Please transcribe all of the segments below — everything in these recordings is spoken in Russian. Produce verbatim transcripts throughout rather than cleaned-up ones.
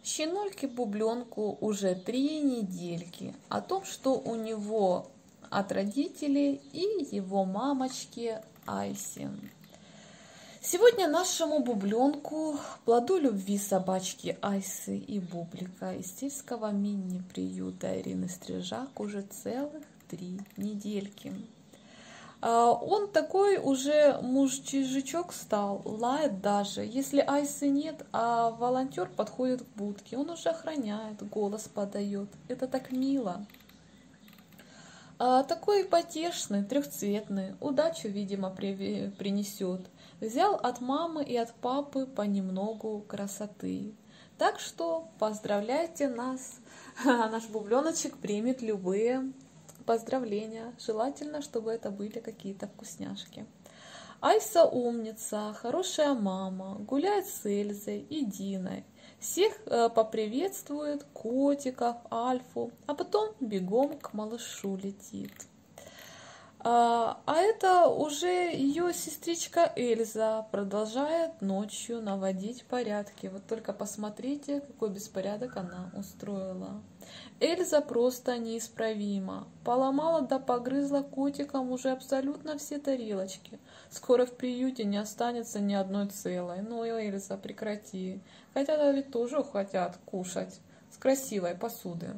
Щенольке-бубленку уже три недельки. О том, что у него от родителей и его мамочки Айси. Сегодня нашему бубленку, плоду любви собачки Айсы и Бублика из сельского мини-приюта Ирины Стрижак, уже целых три недельки. Он такой уже мужичок стал, лает даже. Если Айсы нет, а волонтер подходит к будке, он уже охраняет, голос подает. Это так мило. Такой потешный, трехцветный, удачу, видимо, принесет. Взял от мамы и от папы понемногу красоты. Так что поздравляйте нас, наш бубленочек примет любые поздравления. Желательно, чтобы это были какие-то вкусняшки. Айса умница, хорошая мама, гуляет с Эльзой и Диной. Всех поприветствует, котиков, Альфу, а потом бегом к малышу летит. А это уже ее сестричка Эльза продолжает ночью наводить порядки. Вот только посмотрите, какой беспорядок она устроила. Эльза просто неисправима. Поломала да погрызла котикам уже абсолютно все тарелочки. Скоро в приюте не останется ни одной целой. Ну, Эльза, прекрати. Хотя ведь тоже хотят кушать с красивой посуды.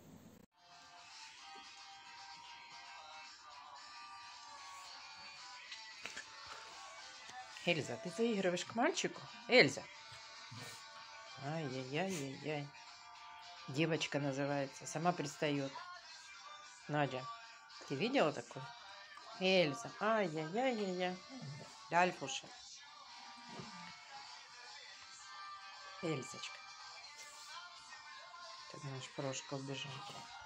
Эльза, ты заигрываешь к мальчику? Эльза. Ай-яй-яй-яй-яй. Девочка называется. Сама пристает. Надя, ты видела такое? Эльза. Ай-яй-яй-яй-яй. Альфуша. Эльзочка. Ты знаешь, Прошка убежал.